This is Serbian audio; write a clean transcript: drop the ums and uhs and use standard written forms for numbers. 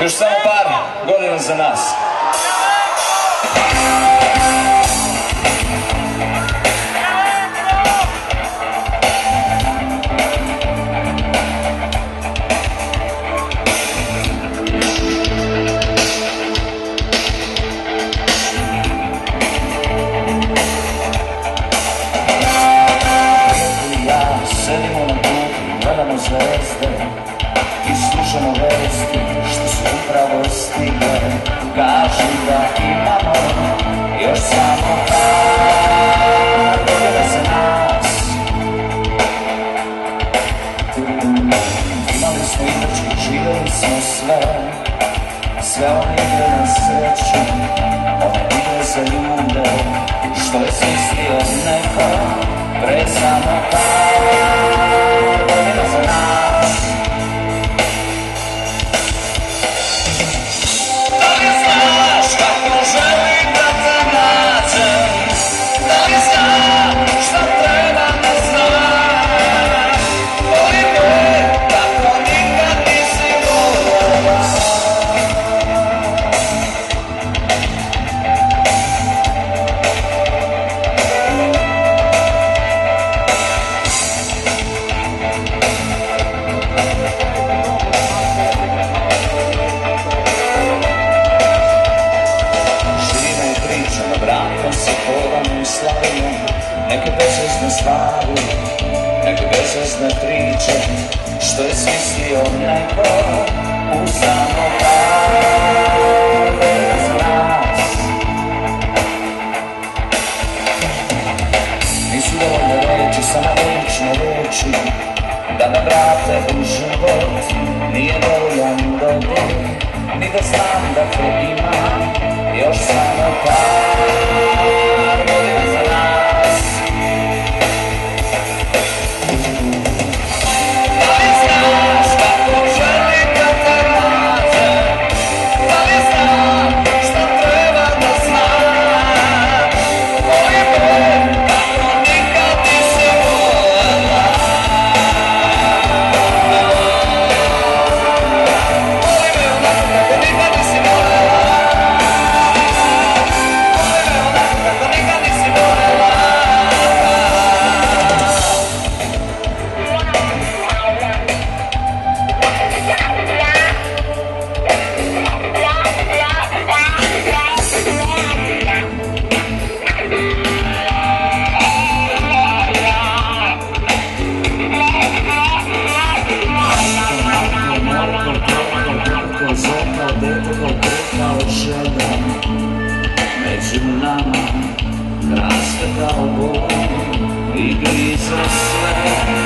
Još samo par godina za nas. Sedimo na kupu, gledamo zvezde i slušamo vesti što su upravo stigle. Kažu da imamo još samo par godina za nas. Imali smo igračke, živjeli smo sve one igre na sreću, one igre za ljude, što je smislio neko pre samo par godina za nas. Da li znaš kako želim da te nađem? Da li znaš šta treba da znam? Volim me kako nikad nisi voljela. Neke bezvezne stvari, neke bezvezne priče, što je smislio neko u samo par godina za nas. Nisu dovoljne reči, samo lične reči, da me vrate u život. Nije dovoljan dodir, ni da znam da te imam još samo par godina za nas. Među nama raste kao Bog i grize sve.